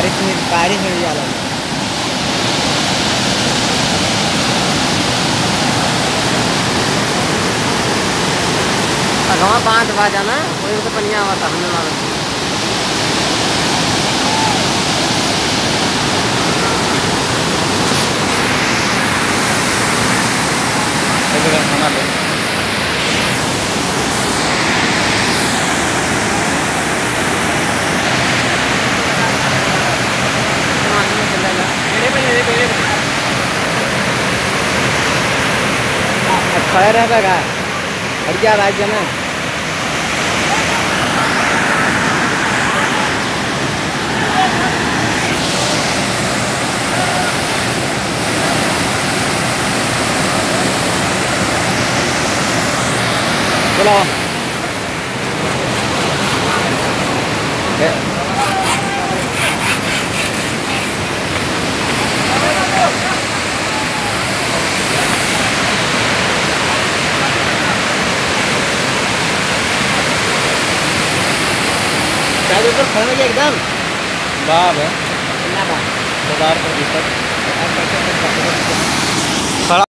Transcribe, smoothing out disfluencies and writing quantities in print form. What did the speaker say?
बारिश में भी आला अगवा 5 बजा ना कोई तो पनिया हुआ था हमने मालूम खाना ले खड़े रहता का हट क्या बाइक जाना चलो तो खड़े में एकदम बाब है ना बाब 1000 पर